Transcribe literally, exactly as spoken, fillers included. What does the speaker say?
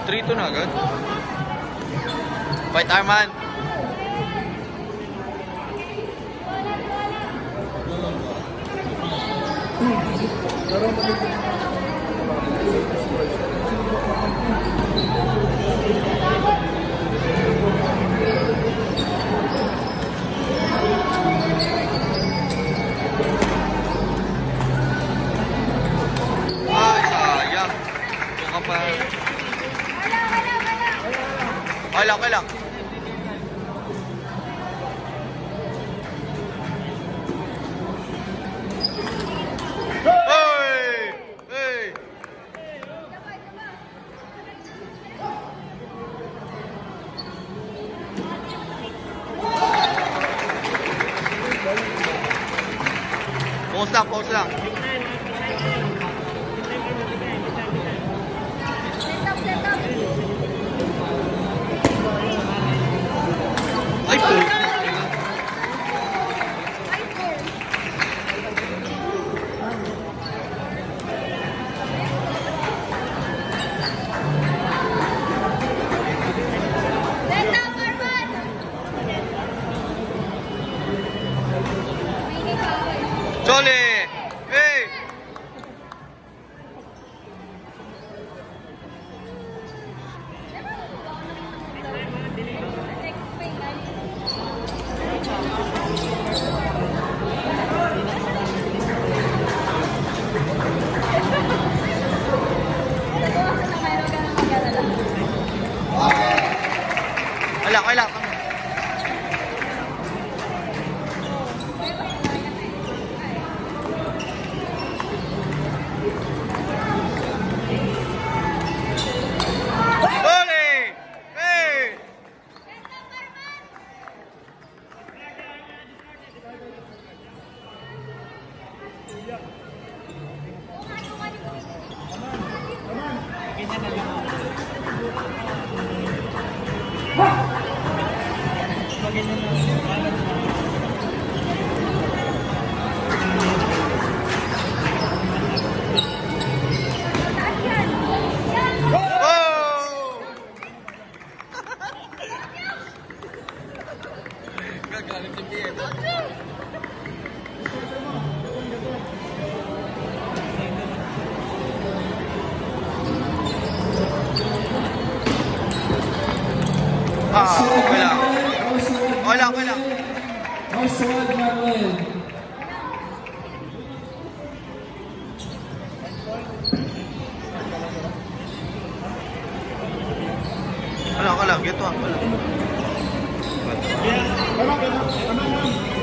three two na agad. Fight Arman. Ay, sayang. Yung kapal. Okay lang, okay lang. Pause lang, pause lang. Ay, po. Jolly! Hey! Wala, wala. Ah, okay lang. Okay lang, okay lang. Wala, wala. Gito, wala.